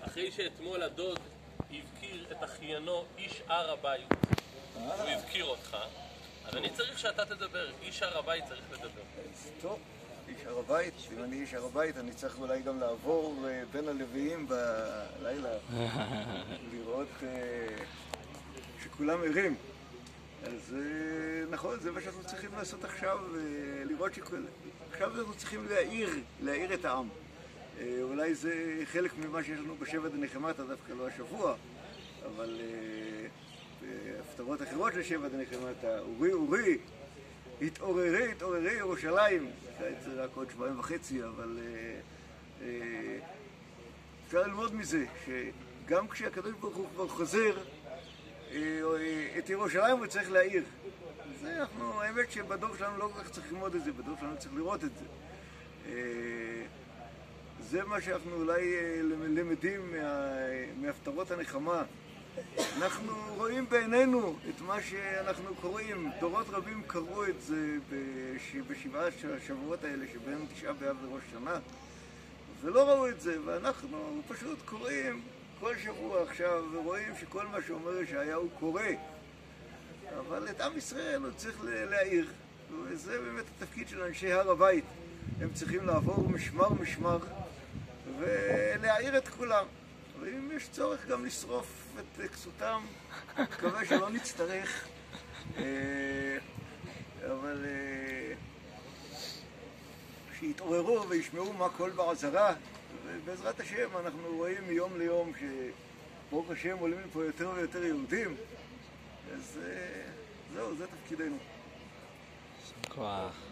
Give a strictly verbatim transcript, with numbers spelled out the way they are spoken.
אחרי שאתמול הדוד הבקיר את אחיינו איש הר הבית, הוא הבקיר אותך, אז אני צריך שאתה תדבר, איש הר הבית צריך לדבר. טוב, איש הר הבית, אם אני איש הר הבית אני צריך אולי גם לעבור בין הלוויים בלילה, לראות שכולם ערים. אז נכון, זה מה שאנחנו צריכים לעשות עכשיו, לראות שכולם... עכשיו אנחנו צריכים להעיר, להעיר את העם. אולי זה חלק ממה שיש לנו בשבע דנחמתה, דווקא לא השבוע, אבל בהפטרות אחרות לשבע דנחמתה, אורי אורי, התעוררי, התעוררי ירושלים. זה רק עוד שבועיים וחצי, אבל אפשר ללמוד מזה, שגם כשהקדוש ברוך הוא כבר חוזר, את ירושלים הוא צריך להעיר. זה אנחנו, האמת שבדור שלנו לא כל כך צריך ללמוד את זה, בדור שלנו צריך לראות את זה. זה מה שאנחנו אולי למדים מהפטרות הנחמה. אנחנו רואים בעינינו את מה שאנחנו קוראים. דורות רבים קראו את זה בשבעה השבועות האלה שבין תשעה באב לראש שנה, ולא ראו את זה, ואנחנו פשוט קוראים כל שבוע עכשיו ורואים שכל מה שאומר ישעיהו קורה. אבל את עם ישראל הוא צריך להעיר, וזה באמת התפקיד של אנשי הר הבית. הם צריכים לעבור משמר משמר ולהעיר את כולם. ואם יש צורך גם לשרוף את כסותם, מקווה שלא נצטרך. אבל שיתעוררו וישמעו מה קול בעזרה. ובעזרת השם אנחנו רואים מיום ליום שברוך השם עולים לפה יותר ויותר יהודים. אז זהו, זה תפקידנו. כוח.